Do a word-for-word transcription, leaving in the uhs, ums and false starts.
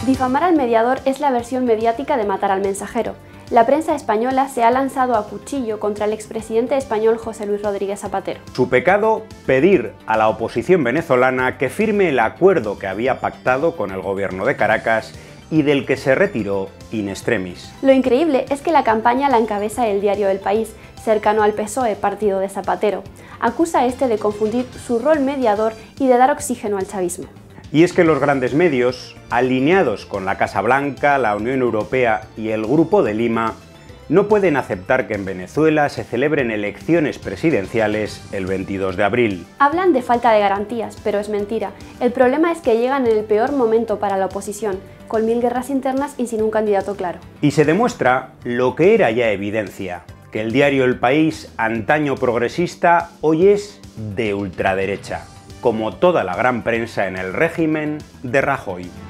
Difamar al mediador es la versión mediática de matar al mensajero. La prensa española se ha lanzado a cuchillo contra el expresidente español José Luis Rodríguez Zapatero. Su pecado, pedir a la oposición venezolana que firme el acuerdo que había pactado con el gobierno de Caracas y del que se retiró in extremis. Lo increíble es que la campaña la encabeza el diario El País, cercano al P S O E, partido de Zapatero. Acusa a este de confundir su rol mediador y de dar oxígeno al chavismo. Y es que los grandes medios, alineados con la Casa Blanca, la Unión Europea y el Grupo de Lima, no pueden aceptar que en Venezuela se celebren elecciones presidenciales el veintidós de abril. Hablan de falta de garantías, pero es mentira. El problema es que llegan en el peor momento para la oposición, con mil guerras internas y sin un candidato claro. Y se demuestra lo que era ya evidencia, que el diario El País, antaño progresista, hoy es de ultraderecha, como toda la gran prensa en el régimen de Rajoy.